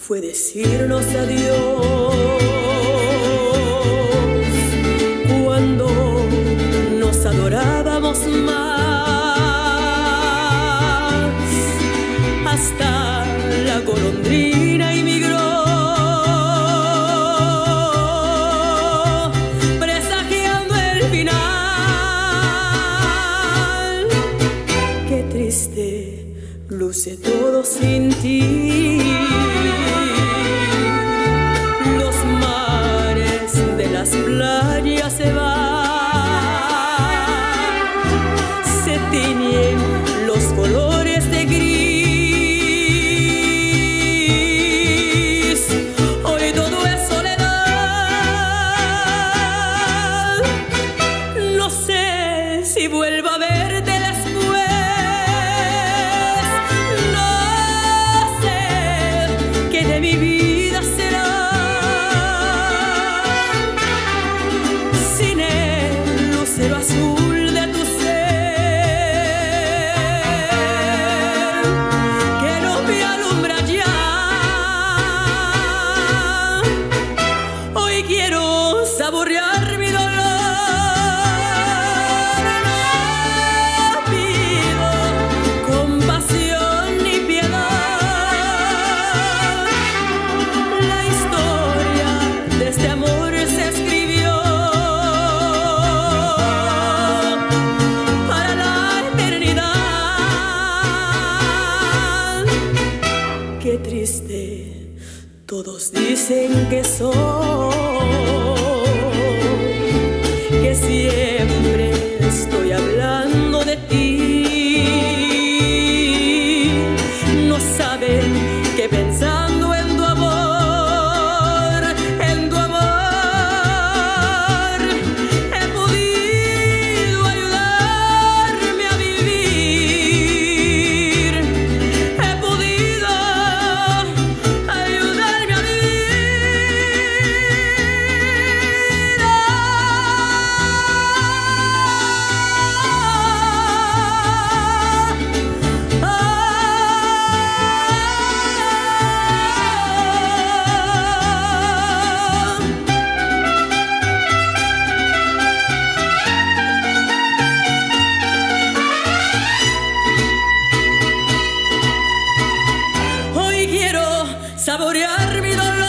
fue decirnos adiós cuando nos adorábamos más. Hasta la golondrina emigró, presagiando el final. Qué triste luce todo sin ti. Los mares de las playas se van, se tiñen los colores de gris. Hoy todo es soledad. No sé si vuelvo a verte después. De mi vida será sin el lucero azul de tu ser, que no me alumbra ya. Hoy quiero saborear mi dolor. No pido compasión ni piedad. Este amor se escribió para la eternidad. Qué triste, todos dicen que soy, que siempre estoy hablando de ti. No saben que pensando en tu amor, saborear mi dolor.